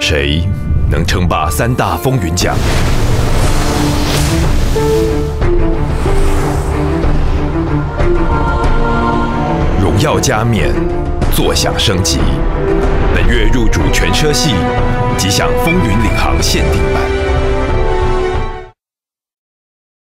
谁能称霸3大风云奖？荣耀加冕，坐享升级。本月入主全车系，即享风云领航限定版。